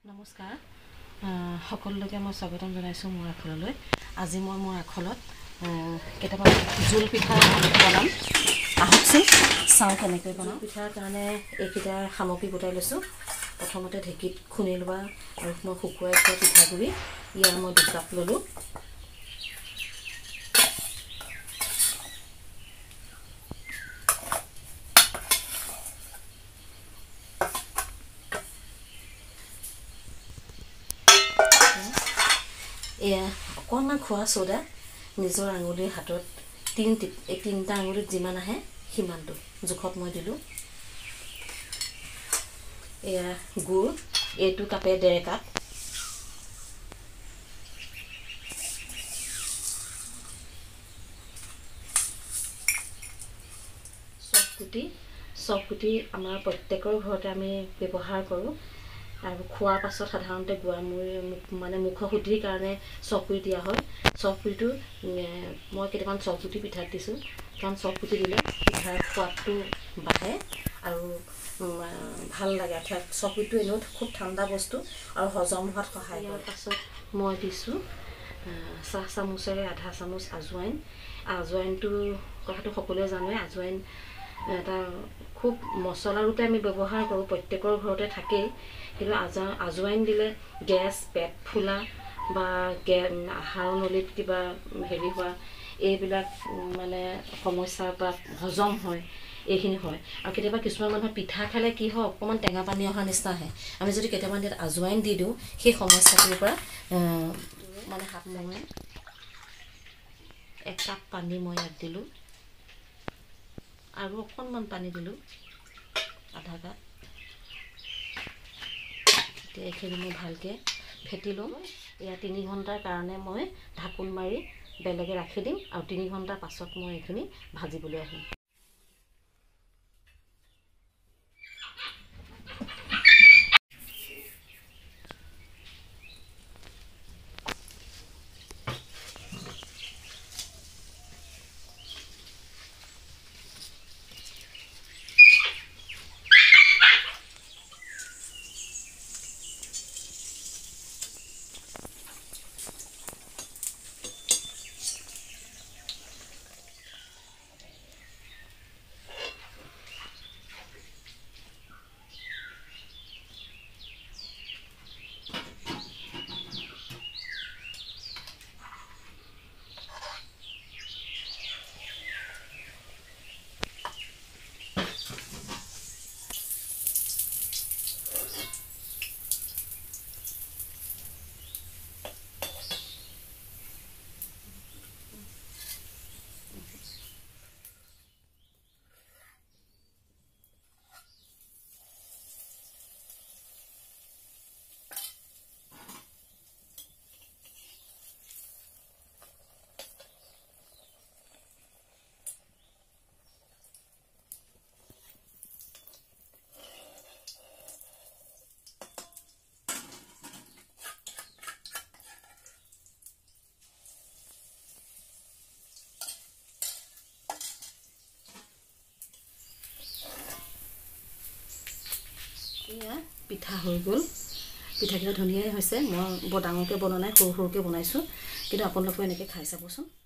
নমস্কাৰ সকলোকে মই স্বাগতম জনাইছোঁ মোৰ আখললৈ। আজি মই মোৰ আখলত কেইটামান জোল পিঠা বনাম। আহকচোন চাওঁ কেনেকৈ বনাওঁ। পিঠাৰ কাৰণে এইকেইটা সামগ্ৰী গোটাই লৈছোঁ। প্ৰথমতে ঢেঁকীত খুন্দি লোৱা আৰু মই শুকুৱাই থোৱা পিঠাগুড়ি ইয়াৰ মই 2 কাপ ল'লোঁ। এয়া অকণমান খোৱা চ'দা নিজৰ আঙুলিৰ হাতত 3টা আঙুলিত যিমান আহে সিমানটো জোখত মই দিলোঁ। এয়া গুড়, এইটো কাপে 1.5 কাপ। চফগুটি আমাৰ প্ৰত্যেকৰ ঘৰতে আমি ব্যৱহাৰ কৰোঁ আৰু খোৱাৰ পাছত সাধাৰণতে মুখৰ শুদ্ধিৰ কাৰণে চফগুটি দিয়া হয়। চফগুটিটো মই কেইটামান চফগুটি পিঠাত দিছোঁ, কাৰণ চফগুটি দিলে পিঠাৰ সোৱাদটো বাঢ়ে আৰু ভাল লাগে। অৰ্থাৎ চফগুটিটো এনেও খুব ঠাণ্ডা বস্তু আৰু হজম হোৱাত সহায় কৰে। ইয়াৰ পাছত মই দিছোঁ চাহ চামুচেৰে আধা চামুচ আজৱাইন। আজৱাইনটো কথাটো সকলোৱে জানে। আজৱাইন এটা খুব মছলা ৰূপে আমি ব্যৱহাৰ কৰোঁ, প্ৰত্যেকৰ ঘৰতে থাকেই। কিন্তু আজৱাইন দিলে গেছ, পেট ফুলা বা আহাৰৰ নলীত কিবা হোৱা এইবিলাক সমস্যাৰ পৰা হজম হয়, এইখিনি হয়। আৰু কেতিয়াবা কিছুমান মানুহৰ পিঠা খালে কি হয়, অকণমান টেঙা পানী অহাৰ নিচিনা আহে। আমি যদি কেইটামান ইয়াত আজৱাইন দি দিওঁ সেই সমস্যাটোৰ পৰা হাত মঙে। 1 কাপ পানী মই ইয়াত দিলোঁ আৰু অকণমান পানী দিলোঁ, আধা কাপ। এতিয়া এইখিনি মই ভালকৈ ফেটি লওঁ। এয়া 3 ঘণ্টাৰ কাৰণে মই ঢাকোন মাৰি বেলেগে ৰাখি দিম আৰু 3 ঘণ্টাৰ পাছত মই এইখিনি ভাজিবলৈ আহিম। এয়া পিঠা হৈ গ'ল। পিঠাকেইটা ধুনীয়াই হৈছে। মই বৰ ডাঙৰকৈ বনোৱা নাই, সৰু সৰুকৈ বনাইছোঁ। কিন্তু আপোনালোকেও এনেকৈ খাই চাবচোন।